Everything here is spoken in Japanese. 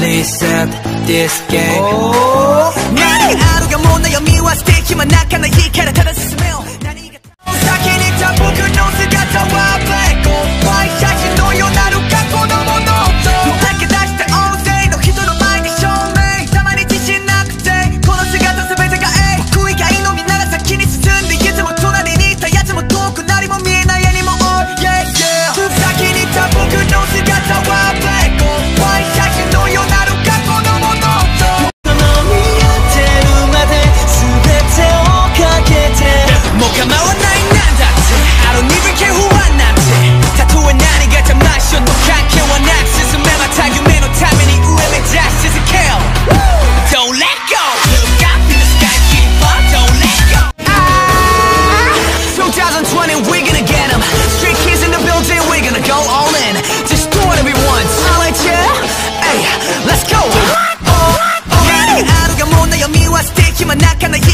reset this game 何あるがもんな闇は素敵真中の光からただ進めよ何が先に来た僕の姿はブレイク怖い写真のようなる過去のものと駆け出して大勢の人の前で証明たまに自信なくてこの姿全てが僕以外のみんなが先に進んでいつも隣にいたやつも遠くなりも見えないやにも多い Yeah yeah 先に来た僕の姿はブレイク怖い写真のようなる過去のものともう構わないなんだって I don't even care who I なんてたとえ何が邪魔しようと関係はなく進めまた夢のために上目指し続けよう Don't let go Look up in the sky keep on Don't let go 2020 we're gonna get them Street kids in the building we're gonna go all in Just do whatever we want I'll let you Hey let's go何あるがもんな闇は素敵真中の